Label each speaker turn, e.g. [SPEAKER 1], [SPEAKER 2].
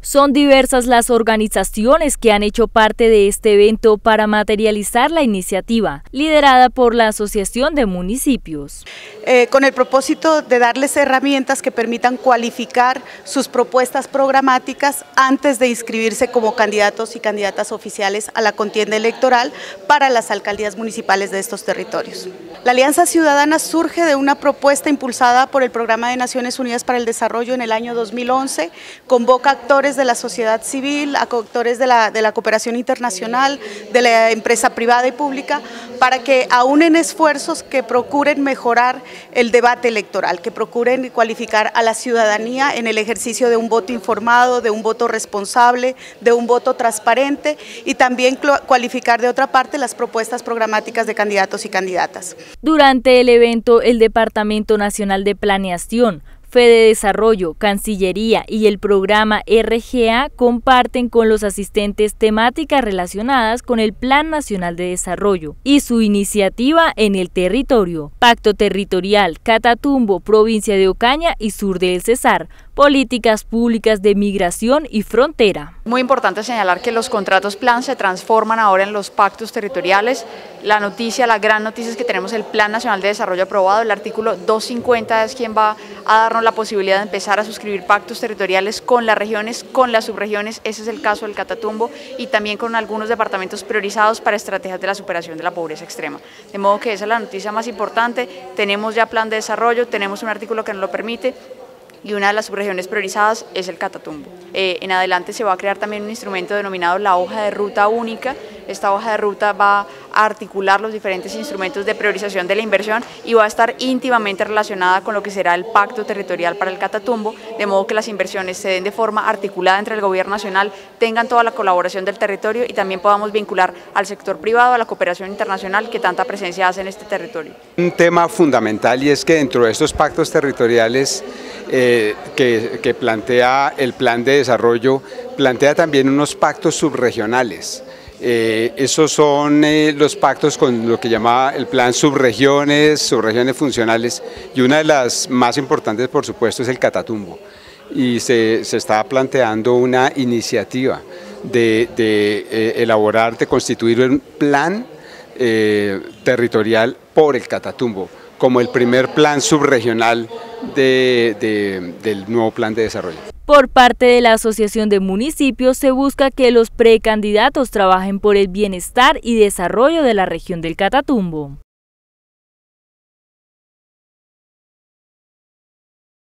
[SPEAKER 1] Son diversas las organizaciones que han hecho parte de este evento para materializar la iniciativa, liderada por la Asociación de Municipios.
[SPEAKER 2] Con el propósito de darles herramientas que permitan cualificar sus propuestas programáticas antes de inscribirse como candidatos y candidatas oficiales a la contienda electoral para las alcaldías municipales de estos territorios. La Alianza Ciudadana surge de una propuesta impulsada por el Programa de Naciones Unidas para el Desarrollo en el año 2011, convoca actores de la sociedad civil, actores de la cooperación internacional, de la empresa privada y pública, para que aúnen esfuerzos que procuren mejorar el debate electoral, que procuren cualificar a la ciudadanía en el ejercicio de un voto informado, de un voto responsable, de un voto transparente y también cualificar de otra parte las propuestas programáticas de candidatos y candidatas.
[SPEAKER 1] Durante el evento, el Departamento Nacional de Planeación, Fededesarrollo, Cancillería y el programa RGA comparten con los asistentes temáticas relacionadas con el Plan Nacional de Desarrollo y su iniciativa en el territorio, Pacto Territorial, Catatumbo, Provincia de Ocaña y Sur del Cesar, políticas públicas de migración y frontera.
[SPEAKER 3] Muy importante señalar que los contratos plan se transforman ahora en los pactos territoriales. La gran noticia es que tenemos el Plan Nacional de Desarrollo aprobado. El artículo 250 es quien va a darnos la posibilidad de empezar a suscribir pactos territoriales con las regiones, con las subregiones. Ese es el caso del Catatumbo y también con algunos departamentos priorizados para estrategias de la superación de la pobreza extrema. De modo que esa es la noticia más importante. Tenemos ya plan de desarrollo, tenemos un artículo que nos lo permite. Y una de las subregiones priorizadas es el Catatumbo. En adelante se va a crear también un instrumento denominado la hoja de ruta única. Esta hoja de ruta va a articular los diferentes instrumentos de priorización de la inversión y va a estar íntimamente relacionada con lo que será el pacto territorial para el Catatumbo, de modo que las inversiones se den de forma articulada entre el gobierno nacional, tengan toda la colaboración del territorio y también podamos vincular al sector privado, a la cooperación internacional que tanta presencia hace en este territorio.
[SPEAKER 4] Un tema fundamental y es que dentro de estos pactos territoriales que plantea el plan de desarrollo, plantea también unos pactos subregionales. Esos son los pactos con lo que llama el plan subregiones funcionales, y una de las más importantes por supuesto es el Catatumbo, y se está planteando una iniciativa de elaborar, de constituir un plan territorial por el Catatumbo, como el primer plan subregional del nuevo plan de desarrollo.
[SPEAKER 1] Por parte de la Asociación de Municipios se busca que los precandidatos trabajen por el bienestar y desarrollo de la región del Catatumbo.